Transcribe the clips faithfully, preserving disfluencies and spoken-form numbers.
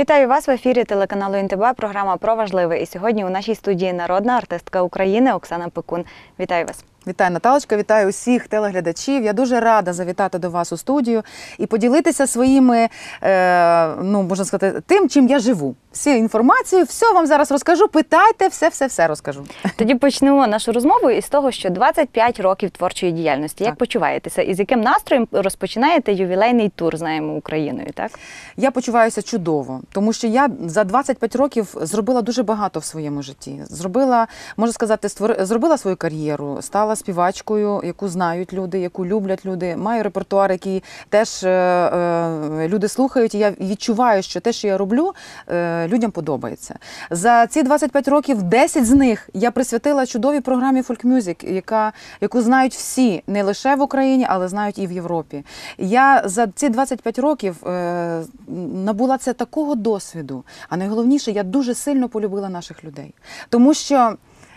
Вітаю вас в ефірі телеканалу ен те бе, програма «Про важливе». І сьогодні у нашій студії народна артистка України Оксана Пекун. Вітаю вас. Вітаю, Наталочка, вітаю усіх телеглядачів. Я дуже рада завітати до вас у студію і поділитися своїми, е, ну, можна сказати, тим, чим я живу. Всю інформацію, все вам зараз розкажу, питайте, все-все-все розкажу. Тоді почнемо нашу розмову із того, що двадцять п'ять років творчої діяльності. Як так. почуваєтеся? І з яким настроєм розпочинаєте ювілейний тур, знаємо, Україною, так? Я почуваюся чудово, тому що я за двадцять п'ять років зробила дуже багато в своєму житті. Зробила, можна сказати, створ... зробила свою кар'єру, стала співачкою, яку знають люди, яку люблять люди. Маю репертуар, який теж е, е, люди слухають, і я відчуваю, що те, що я роблю, е, людям подобається. За ці двадцять п'ять років десять з них я присвятила чудовій програмі Folk Music, яка, яку знають всі, не лише в Україні, але знають і в Європі. Я за ці двадцять п'ять років е, набула це такого досвіду, а найголовніше, я дуже сильно полюбила наших людей. Тому що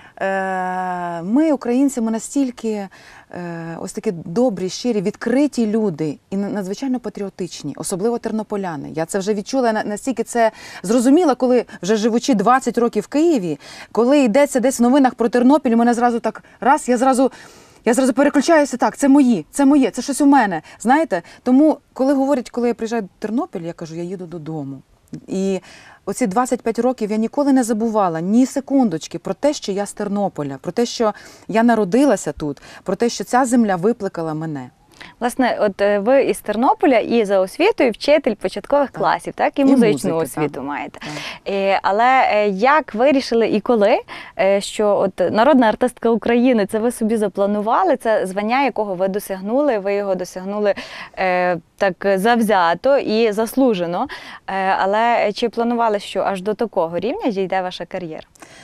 е, ми, українці, ми настільки ось такі добрі, щирі, відкриті люди і надзвичайно патріотичні, особливо тернополяни. Я це вже відчула, настільки це зрозуміла, коли вже живучи двадцять років в Києві, коли йдеться десь в новинах про Тернопіль, мене зразу так, раз, я зразу Я зразу переключаюся, так, це мої, це моє, це щось у мене, знаєте? Тому, коли говорять, коли я приїжджаю до Тернопіль, я кажу, я їду додому. І оці двадцять п'ять років я ніколи не забувала ні секундочки про те, що я з Тернополя, про те, що я народилася тут, про те, що ця земля викликала мене. Власне, от ви із Тернополя і за освітою вчитель початкових так. класів, так? І, і музичну музики, освіту так. маєте. Так. Але як вирішили і коли, що от народна артистка України, це ви собі запланували, це звання, якого ви досягнули, ви його досягнули е, так завзято і заслужено. Е, але чи планували, що аж до такого рівня дійде ваша кар'єра?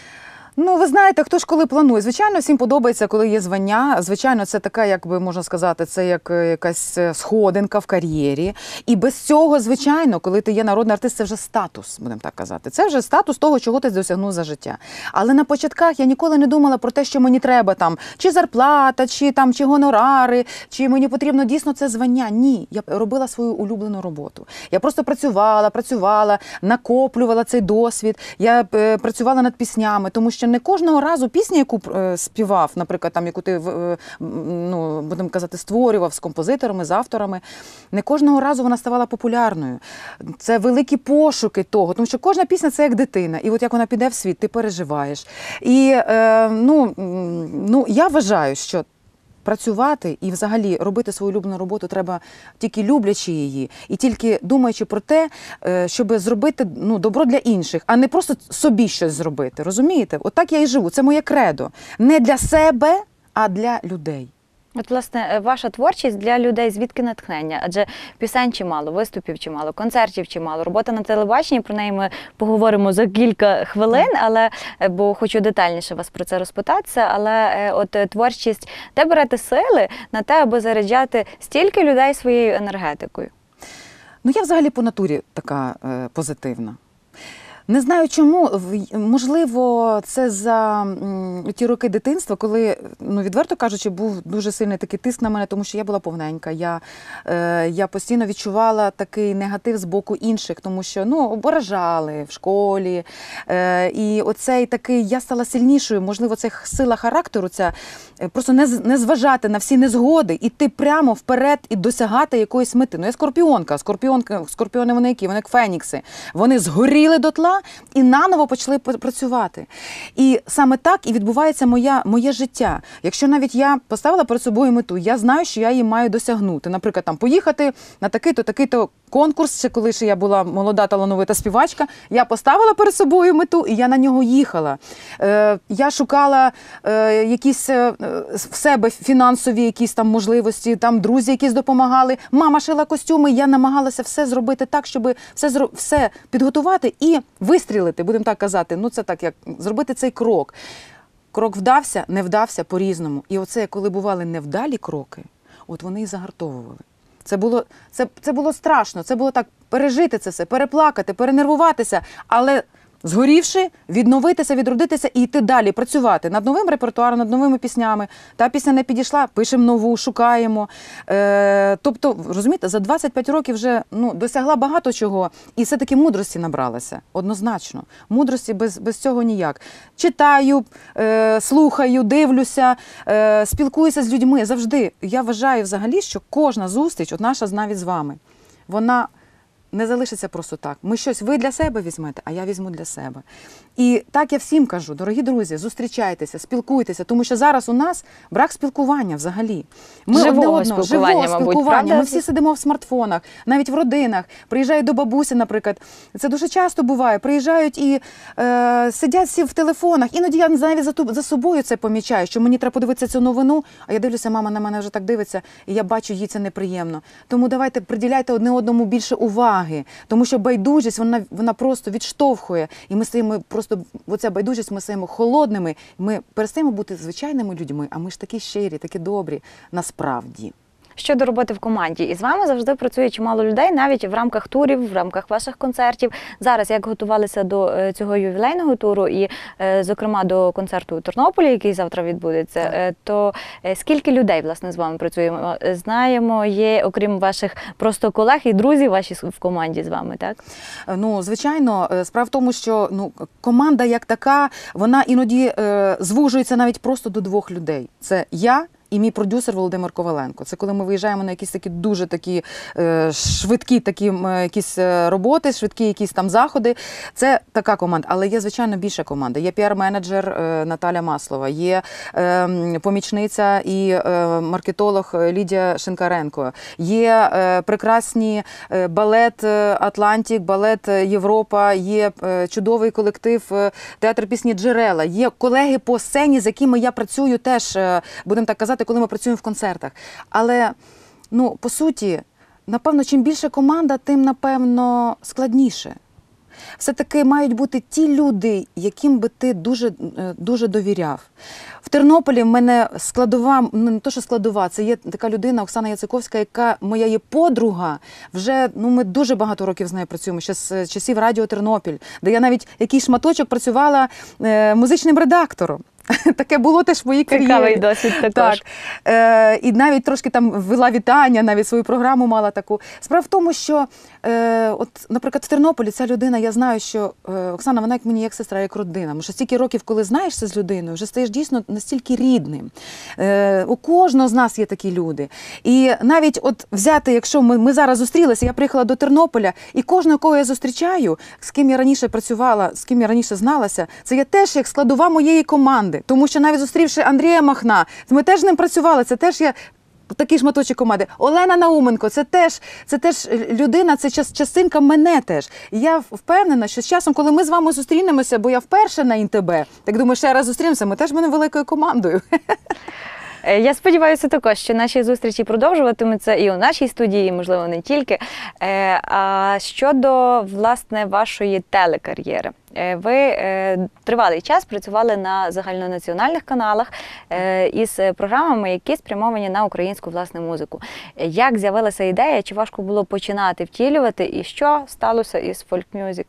Ну, ви знаєте, хто ж коли планує. Звичайно, всім подобається, коли є звання. Звичайно, це така, як би можна сказати, це як якась сходинка в кар'єрі. І без цього, звичайно, коли ти є народний артист, це вже статус, будемо так казати. Це вже статус того, чого ти досягнув за життя. Але на початках я ніколи не думала про те, що мені треба там, чи зарплата, чи там, чи гонорари, чи мені потрібно дійсно це звання. Ні, я робила свою улюблену роботу. Я просто працювала, працювала, накоплювала цей досвід. Я е, працювала над піснями, тому що не кожного разу пісню, яку е, співав, наприклад, там, яку ти, е, ну, будемо казати, створював з композиторами, з авторами, не кожного разу вона ставала популярною. Це великі пошуки того, тому що кожна пісня – це як дитина. І от як вона піде в світ, ти переживаєш. І, е, ну, ну, я вважаю, що працювати і взагалі робити свою улюблену роботу треба тільки люблячи її і тільки думаючи про те, щоб зробити ну, добро для інших, а не просто собі щось зробити. Розумієте? Отак я і живу. Це моє кредо. Не для себе, а для людей. От, власне, ваша творчість для людей звідки натхнення? Адже пісень чимало, виступів чимало, концертів чимало, робота на телебаченні, про неї ми поговоримо за кілька хвилин, але, бо хочу детальніше вас про це розпитатися, але от творчість, де берете сили на те, аби заряджати стільки людей своєю енергетикою? Ну, я взагалі по натурі така е, позитивна. Не знаю чому, можливо, це за ті роки дитинства, коли, ну, відверто кажучи, був дуже сильний такий тиск на мене, тому що я була повненька. Я, е, я постійно відчувала такий негатив з боку інших, тому що, ну, ображали в школі. Е, і оцей такий, я стала сильнішою, можливо, це сила характеру, ця, просто не, не зважати на всі незгоди, іти прямо вперед і досягати якоїсь мети. Ну, я скорпіонка, скорпіонка, скорпіони вони які, вони як фенікси. Вони згоріли дотла, і наново почали працювати. І саме так і відбувається моя, моє життя. Якщо навіть я поставила перед собою мету, я знаю, що я її маю досягнути. Наприклад, там, поїхати на такий-то, такий-то конкурс, ще коли ще я була молода талановита співачка, я поставила перед собою мету, і я на нього їхала. Е, я шукала е, якісь е, в себе фінансові якісь там можливості, там друзі якісь допомагали. Мама шила костюми, я намагалася все зробити так, щоб все, все підготувати і вистрілити, будемо так казати. Ну, це так, як зробити цей крок. Крок вдався, не вдався по-різному. І оце, коли бували невдалі кроки, от вони і загартовували. Це було, це, це було страшно, це було так пережити це все, переплакати, перенервуватися, але Згорівши, відновитися, відродитися і йти далі, працювати над новим репертуаром, над новими піснями. Та пісня не підійшла, пишемо нову, шукаємо. Е, тобто, розумієте, за двадцять п'ять років вже ну, досягла багато чого і все-таки мудрості набралася, однозначно. Мудрості без, без цього ніяк. Читаю, е, слухаю, дивлюся, е, спілкуюся з людьми завжди. Я вважаю взагалі, що кожна зустріч, от наша навіть з вами, вона не залишиться просто так. Ми щось, ви для себе візьмете, а я візьму для себе. І так я всім кажу, дорогі друзі, зустрічайтеся, спілкуйтеся, тому що зараз у нас брак спілкування взагалі. Ми Живого одне спілкування, живого мабуть, спілкування. правда? Ми всі сидимо в смартфонах, навіть в родинах. Приїжджають до бабусі, наприклад. Це дуже часто буває. Приїжджають і е, сидять всі в телефонах. Іноді я навіть за, ту, за собою це помічаю, що мені треба подивитися цю новину, а я дивлюся, мама на мене вже так дивиться, і я бачу, їй це неприємно. Тому давайте приділяйте одне одному більше уваги, тому що байдужість, вона, вона просто відштовхує. І ми стаємо просто, оця байдужість, ми стаємо холодними, ми перестаємо бути звичайними людьми, а ми ж такі щирі, такі добрі, насправді. Щодо роботи в команді, і з вами завжди працює чимало людей, навіть в рамках турів, в рамках ваших концертів. Зараз, як готувалися до цього ювілейного туру і, зокрема, до концерту у Тернополі, який завтра відбудеться, так. то скільки людей, власне, з вами працюємо? Знаємо, є, окрім ваших просто колег і друзів ваші в команді з вами, так? Ну, звичайно, справа в тому, що ну, команда як така, вона іноді е, звужується навіть просто до двох людей. Це я і мій продюсер Володимир Коваленко. Це коли ми виїжджаємо на якісь такі дуже такі е, швидкі такі е, якісь роботи, швидкі якісь там заходи. Це така команда. Але є, звичайно, більша команда. Є піар-менеджер е, Наталя Маслова, є е, помічниця і е, маркетолог Лідія Шинкаренко, є е, прекрасні е, балет Атлантик, балет Європа, є е, чудовий колектив е, театр пісні «Джерела», є колеги по сцені, з якими я працюю теж, е, будемо так казати, коли ми працюємо в концертах. Але, ну, по суті, напевно, чим більше команда, тим, напевно, складніше. Все-таки мають бути ті люди, яким би ти дуже, дуже довіряв. В Тернополі в мене складова, не то, що складова, це є така людина, Оксана Яциковська, яка моя є подруга. Вже, ну, ми дуже багато років з нею працюємо, ще з часів Радіо Тернопіль, де я навіть якийсь шматочок працювала е, музичним редактором. Таке було теж в моїй кар'єрі. Цікавий досвід також. Так. Е, і навіть трошки там вела вітання, навіть свою програму мала таку. Справа в тому, що, е, от, наприклад, в Тернополі ця людина, я знаю, що е, Оксана, вона як мені як сестра, як родина. Тому що стільки років, коли знаєшся з людиною, вже стаєш дійсно настільки рідним. Е, у кожного з нас є такі люди. І навіть от взяти, якщо ми, ми зараз зустрілися, я приїхала до Тернополя, і кожного, кого я зустрічаю, з ким я раніше працювала, з ким я раніше зналася, це є теж як складова моєї команди. Тому що навіть зустрівши Андрія Махна, ми теж з ним працювали, це теж є такий шматочок команди. Олена Науменко, це теж, це теж людина, це частинка мене теж. І я впевнена, що з часом, коли ми з вами зустрінемося, бо я вперше на ІНТБ, так думаю, ще раз зустрінемося, ми теж будемо великою командою. Я сподіваюся також, що наші зустрічі продовжуватимуться і у нашій студії, і, можливо, не тільки. А щодо, власне, вашої телекар'єри. Ви тривалий час працювали на загальнонаціональних каналах із програмами, які спрямовані на українську, власне, музику. Як з'явилася ідея, чи важко було починати втілювати, і що сталося із Folk Music?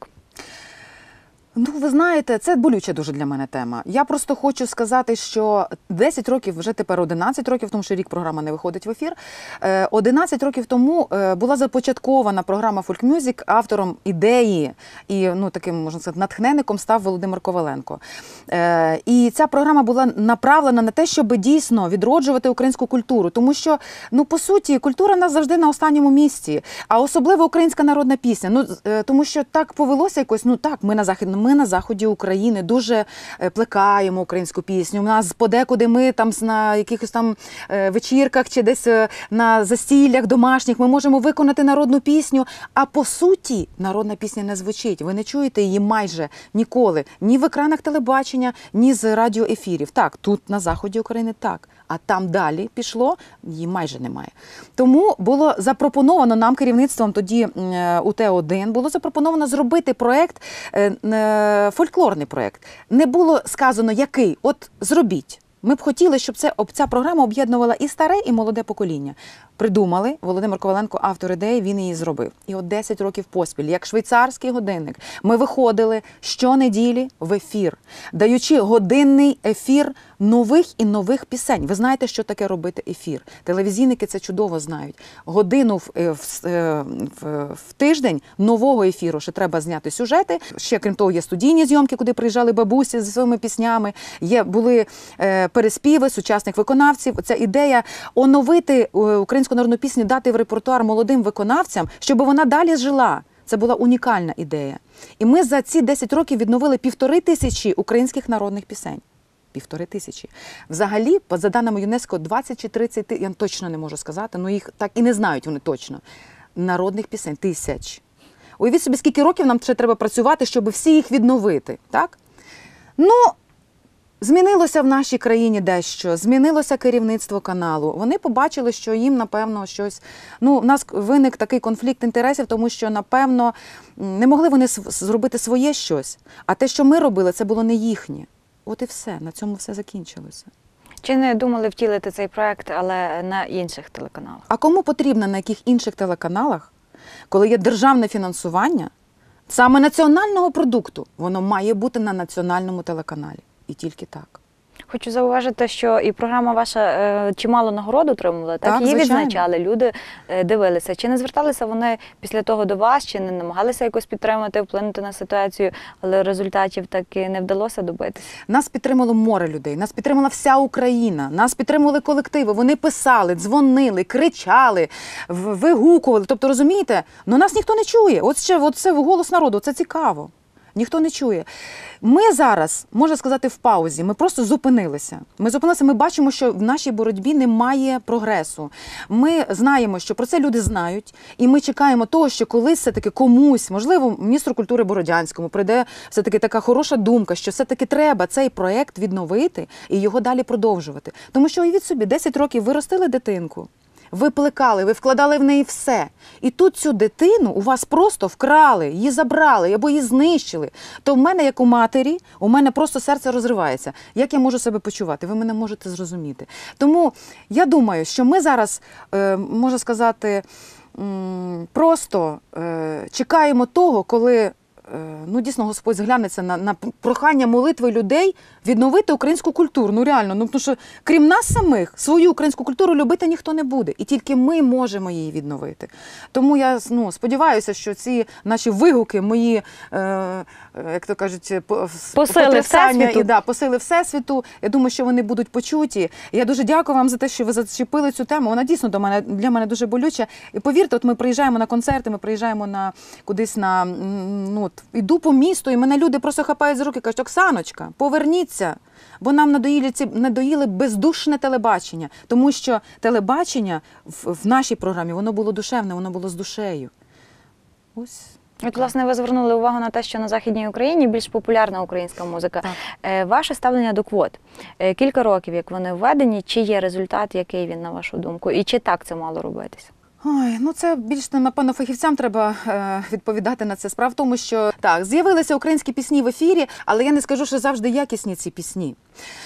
Ну, ви знаєте, це болюча дуже для мене тема. Я просто хочу сказати, що десять років, вже тепер одинадцять років, тому що рік програма не виходить в ефір, одинадцять років тому була започаткована програма Folk Music, автором ідеї і, ну, таким, можна сказати, натхненником став Володимир Коваленко. І ця програма була направлена на те, щоб дійсно відроджувати українську культуру, тому що, ну, по суті, культура у нас завжди на останньому місці, а особливо українська народна пісня. Ну, тому що так повелося якось, ну так, ми на західному Ми на заході України дуже плекаємо українську пісню. У нас подекуди ми там на якихось там вечірках чи десь на застіллях домашніх ми можемо виконати народну пісню, а по суті народна пісня не звучить. Ви не чуєте її майже ніколи. Ні в екранах телебачення, ні з радіоефірів. Так, тут на заході України так. А там далі пішло, її майже немає. Тому було запропоновано нам керівництвом тоді у Т один, було запропоновано зробити проєкт, фольклорний проєкт. Не було сказано, який. От зробіть. Ми б хотіли, щоб це, ця програма об'єднувала і старе, і молоде покоління. Придумали, Володимир Коваленко, автор ідеї, він її зробив. І от десять років поспіль, як швейцарський годинник, ми виходили щонеділі в ефір, даючи годинний ефір нових і нових пісень. Ви знаєте, що таке робити ефір? Телевізійники це чудово знають. Годину в, в, в, в тиждень нового ефіру, що треба зняти сюжети. Ще, крім того, є студійні зйомки, куди приїжджали бабусі зі своїми піснями. Є, були е, переспіви сучасних виконавців. Ця ідея оновити українську народну пісню, дати в репертуар молодим виконавцям, щоб вона далі жила. Це була унікальна ідея. І ми за ці десять років відновили півтори тисячі українських народних пісень. Півтори тисячі. Взагалі, за даними ЮНЕСКО, двадцять чи тридцять, я точно не можу сказати, але їх так і не знають вони точно. Народних пісень тисяч. Уявіть собі, скільки років нам ще треба працювати, щоб всі їх відновити, так? Ну, змінилося в нашій країні дещо, змінилося керівництво каналу. Вони побачили, що їм, напевно, щось... Ну, в нас виник такий конфлікт інтересів, тому що, напевно, не могли вони зробити своє щось, а те, що ми робили, це було не їхнє. От і все, на цьому все закінчилося. Чи не думали втілити цей проект, але на інших телеканалах? А кому потрібно на яких інших телеканалах, коли є державне фінансування, саме національного продукту, воно має бути на національному телеканалі. І тільки так. Хочу зауважити, що і програма ваша е, чимало нагород отримувала, так? Так, Її звичайно. відзначали, люди е, дивилися. Чи не зверталися вони після того до вас, чи не намагалися якось підтримати, вплинути на ситуацію, але результатів таки не вдалося добитися? Нас підтримало море людей, нас підтримала вся Україна, нас підтримували колективи, вони писали, дзвонили, кричали, в- вигукували. Тобто, розумієте, ну нас ніхто не чує. От ще от це голос народу, це цікаво. Ніхто не чує. Ми зараз, можна сказати, в паузі, ми просто зупинилися. Ми зупинилися, ми бачимо, що в нашій боротьбі немає прогресу. Ми знаємо, що про це люди знають, і ми чекаємо того, що колись все-таки комусь, можливо, міністру культури Бородянському, прийде все-таки така хороша думка, що все-таки треба цей проєкт відновити і його далі продовжувати. Тому що, уявіть собі, десять років ви ростили дитинку, ви плекали, ви вкладали в неї все. І тут цю дитину у вас просто вкрали, її забрали або її знищили. То в мене, як у матері, у мене просто серце розривається. Як я можу себе почувати? Ви мене можете зрозуміти. Тому я думаю, що ми зараз, е, можна сказати, м, просто е, чекаємо того, коли ну, дійсно, Господь зглянеться на, на прохання молитви людей відновити українську культуру. Ну, реально, ну, тому що крім нас самих, свою українську культуру любити ніхто не буде. І тільки ми можемо її відновити. Тому я ну, сподіваюся, що ці наші вигуки, мої, е, як то кажуть, посили Всесвіту. І, да, посили Всесвіту, я думаю, що вони будуть почуті. І я дуже дякую вам за те, що ви зачепили цю тему. Вона дійсно до мене, для мене дуже болюча. І повірте, от ми приїжджаємо на концерти, ми приїжджаємо на, кудись на, ну, іду по місту, і мене люди просто хапають за руки і кажуть: Оксаночка, поверніться, бо нам надоїли, ці, надоїли бездушне телебачення. Тому що телебачення в, в нашій програмі, воно було душевне, воно було з душею. Ось. От, власне, ви звернули увагу на те, що на Західній Україні більш популярна українська музика. Так. Ваше ставлення до квот. Кілька років, як вони введені, чи є результат, який він, на вашу думку? І чи так це мало робитися? Ой, ну це більш, напевно, фахівцям треба е, відповідати на це. Справа в тому, що так, з'явилися українські пісні в ефірі, але я не скажу, що завжди якісні ці пісні.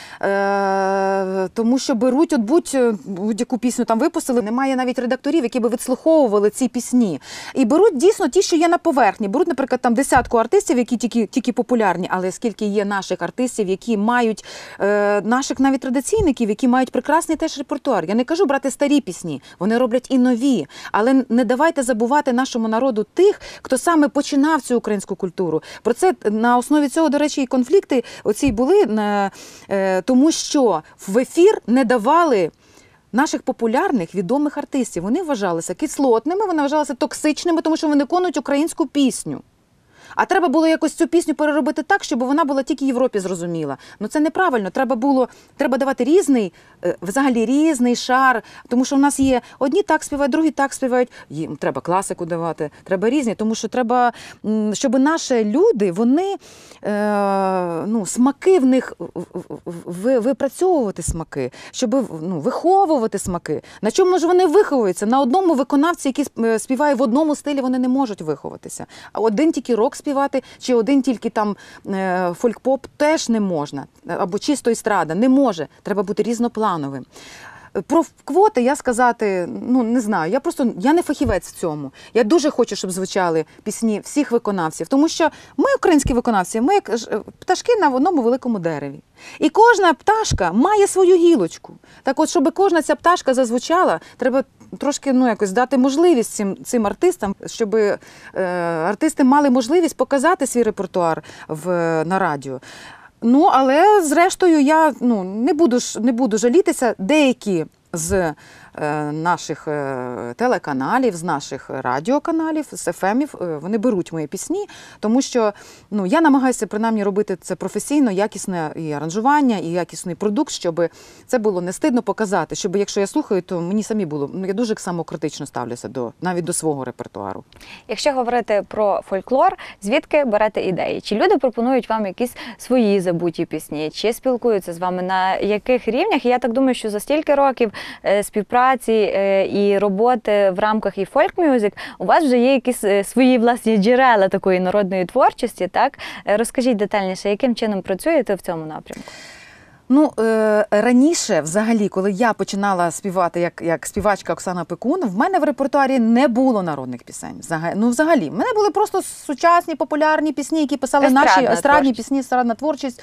Е, тому що беруть, от будь, будь-яку пісню там випустили, немає навіть редакторів, які би відслуховували ці пісні. І беруть дійсно ті, що є на поверхні. Беруть, наприклад, там десятку артистів, які тільки, тільки популярні, але скільки є наших артистів, які мають, е, наших навіть традиційників, які мають прекрасний теж репертуар. Я не кажу брати старі пісні, вони роблять і нові. Але не давайте забувати нашому народу тих, хто саме починав цю українську культуру. Про це на основі цього, до речі, і конфлікти оці були, на, е, тому що в ефір не давали наших популярних, відомих артистів. Вони вважалися кислотними, вони вважалися токсичними, тому що вони виконують українську пісню. А треба було якось цю пісню переробити так, щоб вона була тільки Європі зрозуміла. Ну це неправильно. Треба було, треба давати різний, взагалі різний шар, тому що в нас є одні так співають, другі так співають. Їм треба класику давати, треба різні, тому що треба, щоб наші люди, вони, ну, смаки в них, випрацьовувати смаки, щоб, ну, виховувати смаки. На чому ж вони виховуються? На одному виконавці, який співає в одному стилі, вони не можуть виховатися. А один тільки рок співати, чи один тільки там е, фольк-поп теж не можна, або чисто естрада, не може, треба бути різноплановим. Про квоти я сказати, ну, не знаю, я просто, я не фахівець в цьому. Я дуже хочу, щоб звучали пісні всіх виконавців, тому що ми, українські виконавці, ми як пташки на одному великому дереві. І кожна пташка має свою гілочку. Так от, щоб кожна ця пташка зазвучала, треба трошки, ну, якось дати можливість цим, цим артистам, щоб е, артисти мали можливість показати свій репертуар в, на радіо. Ну, але зрештою я, ну, не буду ж, не буду жалітися. Деякі з е, наших е, телеканалів, з наших радіоканалів, з еф емів, е, вони беруть мої пісні, тому що, ну, я намагаюся принаймні робити це професійно, якісне і аранжування, і якісний продукт, щоб це було не стидно показати, щоб якщо я слухаю, то мені самі було, ну, я дуже самокритично ставлюся до, навіть до свого репертуару. Якщо говорити про фольклор, звідки берете ідеї? Чи люди пропонують вам якісь свої забуті пісні, чи спілкуються з вами, на яких рівнях? І я так думаю, що за стільки років співпраці і роботи в рамках і фольк-мюзик у вас вже є якісь свої власні джерела такої народної творчості, так? Розкажіть детальніше, яким чином працюєте в цьому напрямку? Ну, е, раніше, взагалі, коли я починала співати як, як співачка Оксана Пекун, в мене в репертуарі не було народних пісень. Взагалі, ну, взагалі, в мене були просто сучасні, популярні пісні, які писали Естрадна наші естрадні творчість. пісні, естрадна творчість.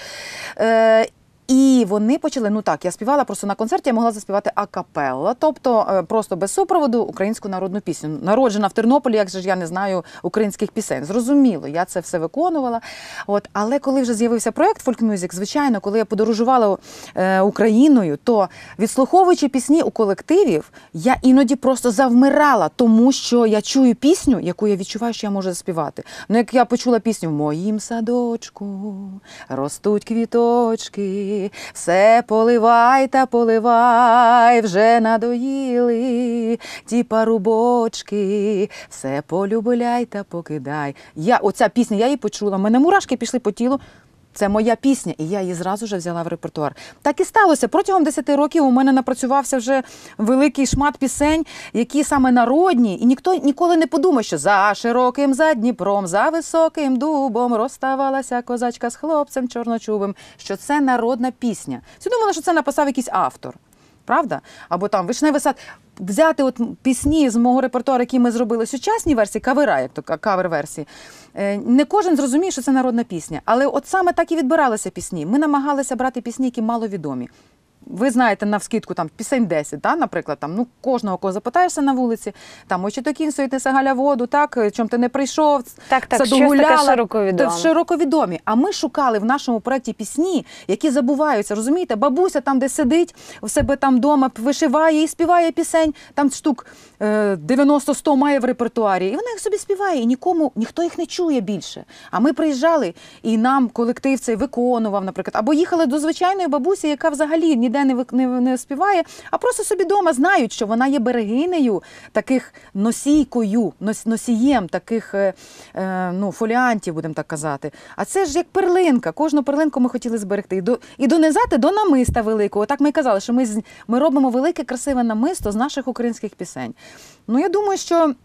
Е, І вони почали, ну так, я співала просто на концерті, я могла заспівати акапелла, тобто е, просто без супроводу українську народну пісню. Народжена в Тернополі, як же ж я не знаю українських пісень. Зрозуміло, я це все виконувала. От, але коли вже з'явився проєкт Folk Music, звичайно, коли я подорожувала е, Україною, то відслуховуючи пісні у колективів, я іноді просто завмирала, тому що я чую пісню, яку я відчуваю, що я можу заспівати. Ну, як я почула пісню «В моїм садочку ростуть квіточки, все поливай та поливай, вже надоїли ті парубочки, все полюбляй та покидай». Я, оця пісня, я її почула, в мене мурашки пішли по тілу. Це моя пісня, і я її зразу ж взяла в репертуар. Так і сталося. Протягом десяти років у мене напрацювався вже великий шмат пісень, які саме народні, і ніхто ніколи не подумає, що за широким, за Дніпром, за високим дубом розставалася козачка з хлопцем чорночубим, що це народна пісня. Всі думали, що це написав якийсь автор. Правда? Або там «Вишневий сад». Взяти от пісні з мого репертуару, які ми зробили сучасні версії, кавера, як то кавер-версії, не кожен зрозуміє, що це народна пісня. Але от саме так і відбиралися пісні. Ми намагалися брати пісні, які маловідомі. Ви знаєте, навскидку, там, пісень десять, да, наприклад, там, ну, кожного, кого запитаєшся на вулиці, там, ой, чи то кінь стоїть, неса Галя воду, так, чом ти не прийшов, так, так, саду щось гуляла. таке широковідоме. Широковідомі. А ми шукали в нашому проєкті пісні, які забуваються, розумієте? Бабуся там, де сидить, у себе там вдома вишиває і співає пісень, там штук дев'яносто-сто має в репертуарі, і вона їх собі співає, і нікому, ніхто їх не чує більше. А ми приїжджали, і нам колектив цей виконував, наприклад, або їхали до звичайної бабусі, яка взагалі ніде не, не, не співає, а просто собі вдома знають, що вона є берегинею, таких носійкою, нос, носієм таких е, е, ну, фоліантів, будемо так казати. А це ж як перлинка, кожну перлинку ми хотіли зберегти. І, до, і донизати до намиста великого. Так ми і казали, що ми, ми робимо велике красиве намисто з наших українських пісень. Ну, я думаю, що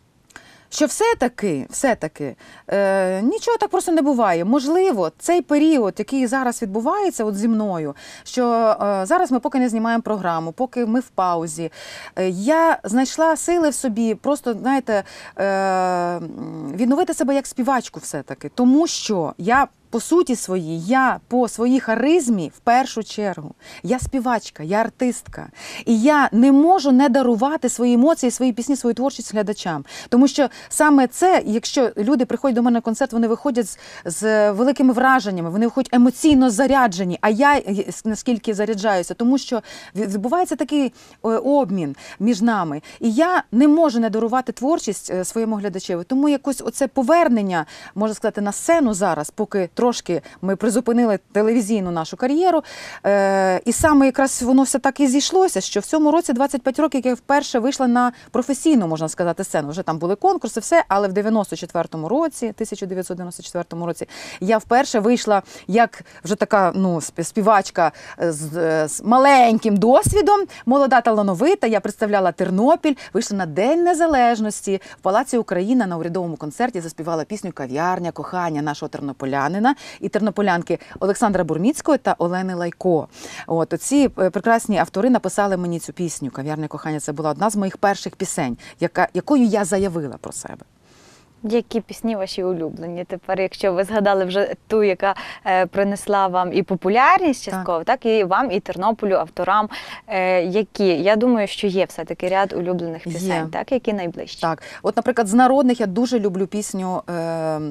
що все-таки, все-таки, е, нічого так просто не буває. Можливо, цей період, який зараз відбувається от зі мною, що е, зараз ми поки не знімаємо програму, поки ми в паузі, е, я знайшла сили в собі просто, знаєте, е, відновити себе як співачку все-таки. Тому що я по суті своїй, я по своїй харизмі в першу чергу. Я співачка, я артистка. І я не можу не дарувати свої емоції, свої пісні, свою творчість глядачам. Тому що саме це, якщо люди приходять до мене на концерт, вони виходять з, з великими враженнями, вони виходять емоційно заряджені, а я наскільки заряджаюся, тому що відбувається такий обмін між нами. І я не можу не дарувати творчість своєму глядачеві. Тому якось оце повернення, можна сказати, на сцену зараз, поки трошки ми призупинили телевізійну нашу кар'єру. Е, і саме якраз воно все так і зійшлося, що в цьому році двадцять п'ять років, як я вперше вийшла на професійну, можна сказати, сцену. Вже там були конкурси, все, але в дев'яносто четвертому році, тисяча дев'ятсот дев'яносто четвертому році, я вперше вийшла як вже така, ну, співачка з, з маленьким досвідом, молода талановита. Я представляла Тернопіль, вийшла на День Незалежності в Палаці Україна на урядовому концерті, заспівала пісню «Кав'ярня кохання» нашого тернополянина і тернополянки Олександра Бурміцького та Олени Лайко. От, оці прекрасні автори написали мені цю пісню «Кав'ярня кохання». Це була одна з моїх перших пісень, яка, якою я заявила про себе. Які пісні ваші улюблені? Тепер, якщо ви згадали вже ту, яка е, принесла вам і популярність частково, так. так, і вам, і Тернополю, авторам, е, які, я думаю, що є все-таки ряд улюблених пісень, є. так, які найближчі? Так, от, наприклад, з народних я дуже люблю пісню е,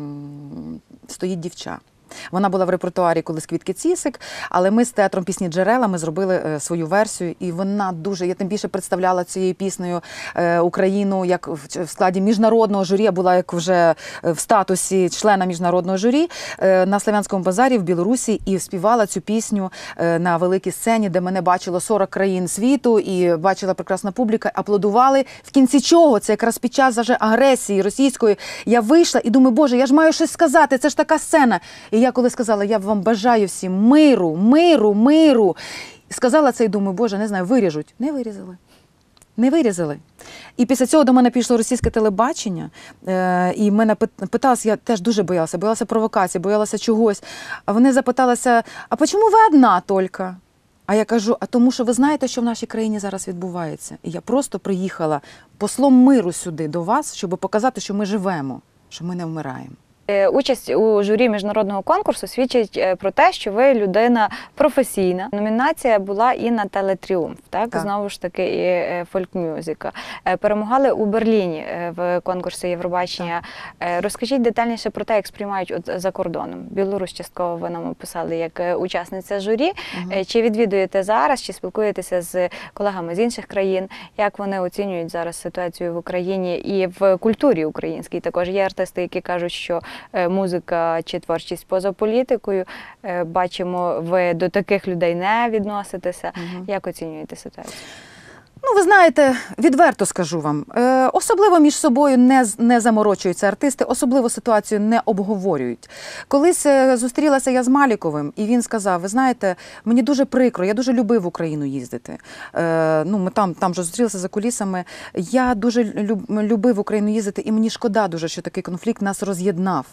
«Стоїть дівча». Вона була в репертуарі колись Квітки Цісик, але ми з театром пісні «Джерела» ми зробили свою версію, і вона дуже, я тим більше представляла цією піснею Україну як в складі міжнародного журі, я була як вже в статусі члена міжнародного журі на Слов'янському базарі в Білорусі і співала цю пісню на великій сцені, де мене бачило сорок країн світу і бачила прекрасна публіка, аплодували. В кінці чого? Це якраз під час вже агресії російської. Я вийшла і думаю, Боже, я ж маю щось сказати, це ж така сцена. І я коли сказала, я вам бажаю всім миру, миру, миру, сказала це і думаю, Боже, не знаю, виріжуть. Не вирізали. Не вирізали. І після цього до мене пішло російське телебачення, е, і мене питалися, я теж дуже боялася, боялася провокації, боялася чогось. А вони запиталися, а чому ви одна тільки? А я кажу, а тому що ви знаєте, що в нашій країні зараз відбувається. І я просто приїхала послом миру сюди до вас, щоб показати, що ми живемо, що ми не вмираємо. Участь у журі міжнародного конкурсу свідчить про те, що ви людина професійна. Номінація була і на телетріумф, так? так. Знову ж таки, і фольк-мюзика. Перемагали у Берліні в конкурсі Євробачення. Так. Розкажіть детальніше про те, як сприймають от за кордоном. Білорусь частково ви нам описали як учасниця журі. Угу. Чи відвідуєте зараз, чи спілкуєтеся з колегами з інших країн? Як вони оцінюють зараз ситуацію в Україні і в культурі українській? Також є артисти, які кажуть, що музика чи творчість поза політикою. Бачимо, ви до таких людей не відноситеся. Угу. Як оцінюєте ситуацію? Ну, ви знаєте, відверто скажу вам, е, особливо між собою не, не заморочуються артисти, особливо ситуацію не обговорюють. Колись зустрілася я з Маліковим, і він сказав, ви знаєте, мені дуже прикро, я дуже любив в Україну їздити. Е, ну, ми там, там вже зустрілися за кулісами. Я дуже люб, любив в Україну їздити, і мені шкода дуже, що такий конфлікт нас роз'єднав.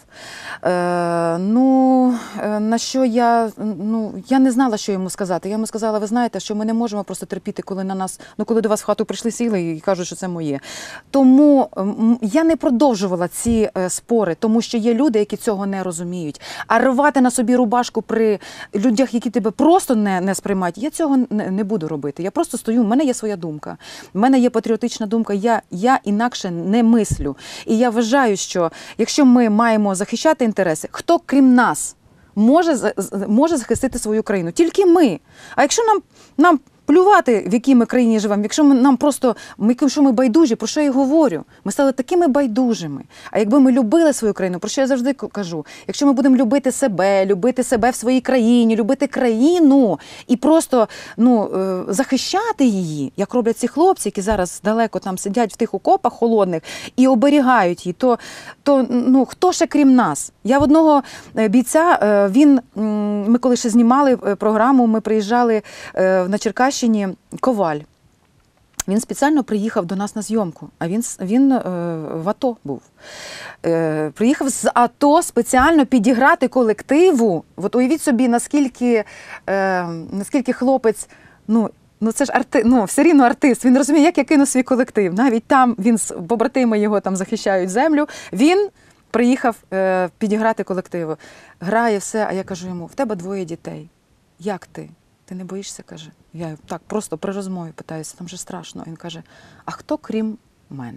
Е, ну, на що я, ну, я не знала, що йому сказати. Я йому сказала, ви знаєте, що ми не можемо просто терпіти, коли на нас, ну, коли до вас в хату прийшли, сіли і кажуть, що це моє. Тому я не продовжувала ці спори, тому що є люди, які цього не розуміють. А рвати на собі рубашку при людях, які тебе просто не, не сприймають, я цього не, не буду робити. Я просто стою, в мене є своя думка. В мене є патріотична думка, я, я інакше не мислю. І я вважаю, що якщо ми маємо захищати інтереси, хто крім нас може, може захистити свою країну? Тільки ми. А якщо нам, нам плювати, в якій ми країні живемо, якщо ми, нам просто, якщо ми байдужі, про що я говорю? Ми стали такими байдужими. А якби ми любили свою країну, про що я завжди кажу, якщо ми будемо любити себе, любити себе в своїй країні, любити країну і просто ну, захищати її, як роблять ці хлопці, які зараз далеко там сидять в тих окопах холодних і її, то, то ну, хто ще крім нас? Я в одного бійця, він, ми коли ще знімали програму, ми приїжджали на Черкащині, Коваль. Він спеціально приїхав до нас на зйомку, а він, він е, в АТО був. Е, приїхав з АТО спеціально підіграти колективу. От уявіть собі, наскільки, е, наскільки хлопець, ну, ну це ж арти, ну, все рівно артист, він розуміє, як я кину свій колектив. Навіть там, він, побратими його там захищають землю, він приїхав е, підіграти колективу. Грає все, а я кажу йому, в тебе двоє дітей. Як ти? Ти не боїшся, каже. Я так просто при розмові питаюся, там же страшно. Він каже, а хто крім мене?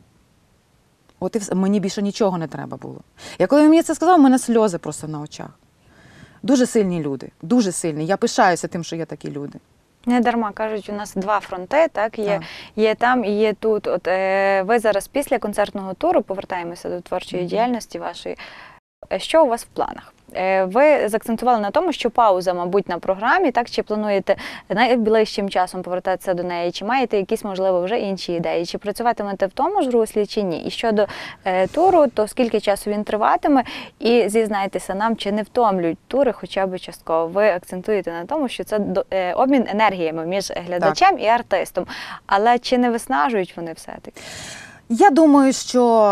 От і все. Мені більше нічого не треба було. Я коли він мені це сказав, у мене сльози просто на очах. Дуже сильні люди, дуже сильні. Я пишаюся тим, що є такі люди. Не дарма, кажуть, у нас два фронти, так, є, так. є там і є тут. От е, ви зараз після концертного туру, повертаємося до творчої mm-hmm. діяльності вашої, Що у вас в планах? Ви заакцентували на тому, що пауза, мабуть, на програмі, так, чи плануєте найближчим часом повертатися до неї, чи маєте якісь, можливо, вже інші ідеї, чи працюватимете в тому ж руслі, чи ні? І щодо е, туру, то скільки часу він триватиме, і зізнайтеся нам, чи не втомлюють тури хоча б частково? Ви акцентуєте на тому, що це до, е, обмін енергіями між глядачем так. і артистом, але чи не виснажують вони все-таки? Я думаю, що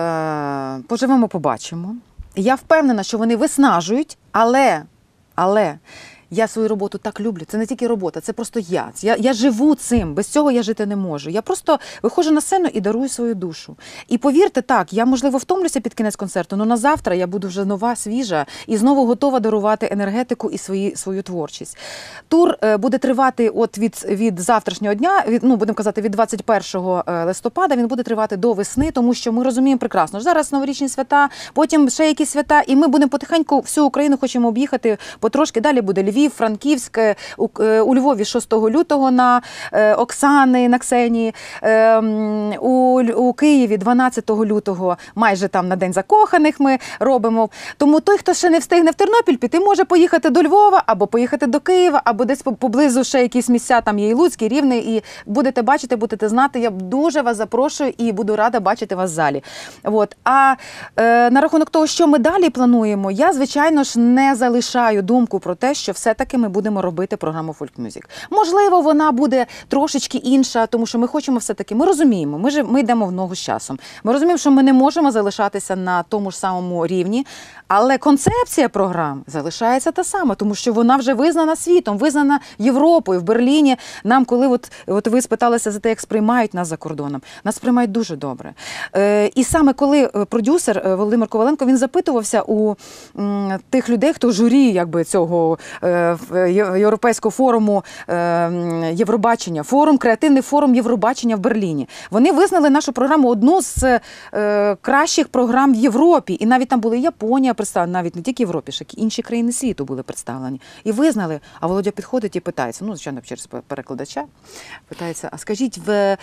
е, поживемо, побачимо. Я впевнена, що вони виснажують, але, але я свою роботу так люблю. Це не тільки робота, це просто я. я. Я живу цим, без цього я жити не можу. Я просто виходжу на сцену і дарую свою душу. І повірте, так, я, можливо, втомлюся під кінець концерту, але на завтра я буду вже нова, свіжа і знову готова дарувати енергетику і свої, свою творчість. Тур е, буде тривати от від, від завтрашнього дня, від, ну, будемо казати, від двадцять першого листопада, він буде тривати до весни, тому що ми розуміємо прекрасно, що зараз новорічні свята, потім ще якісь свята, і ми будемо потихеньку всю Україну хочемо об'їхати потрошки. Далі буде Львів, Франківськ, у, у Львові шостого лютого на е, Оксани, на Ксенії, е, у, у Києві дванадцятого лютого, майже там на День закоханих ми робимо. Тому той, хто ще не встигне в Тернопіль піти, може поїхати до Львова, або поїхати до Києва, або десь поблизу ще якісь місця, там є і Луцький, Рівний, і будете бачити, будете знати. Я дуже вас запрошую і буду рада бачити вас в залі. От. А е, на рахунок того, що ми далі плануємо, я, звичайно ж, не залишаю думку про те, що все-таки ми будемо робити програму Folk Music. Можливо, вона буде трошечки інша, тому що ми хочемо все-таки, ми розуміємо, ми, ж, ми йдемо в ногу з часом. Ми розуміємо, що ми не можемо залишатися на тому ж самому рівні, але концепція програм залишається та сама, тому що вона вже визнана світом, визнана Європою. В Берліні нам, коли от, от ви спиталися за те, як сприймають нас за кордоном, нас сприймають дуже добре. Е, і саме коли продюсер Володимир Коваленко, він запитувався у м, тих людей, хто журі якби, цього е, Європейського форуму е, Євробачення, форум, креативний форум Євробачення в Берліні. Вони визнали нашу програму одну з е, кращих програм в Європі. І навіть там були Японія представлена, навіть не тільки в Європі, ще й інші країни світу були представлені. І визнали. А Володя підходить і питається, ну, звичайно, через перекладача, питається, а скажіть, в,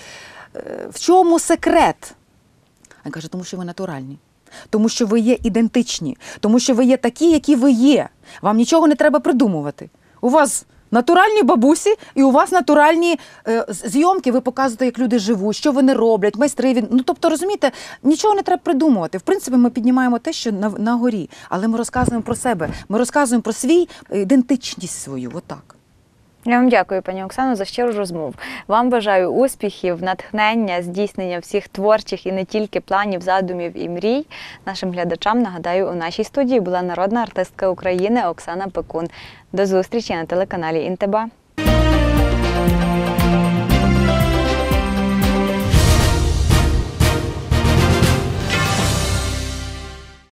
в чому секрет? Він каже, тому що ви натуральні. Тому що ви є ідентичні. Тому що ви є такі, які ви є. Вам нічого не треба придумувати. У вас натуральні бабусі і у вас натуральні е, зйомки, ви показуєте, як люди живуть, що вони роблять, майстри. Ну, тобто, розумієте, нічого не треба придумувати. В принципі, ми піднімаємо те, що на, на горі, але ми розказуємо про себе, ми розказуємо про свій ідентичність свою, отак. Я вам дякую, пані Оксано, за щиру розмову. Вам бажаю успіхів, натхнення, здійснення всіх творчих і не тільки планів, задумів і мрій. Нашим глядачам, нагадаю, у нашій студії була народна артистка України Оксана Пекун. До зустрічі на телеканалі Інтеба.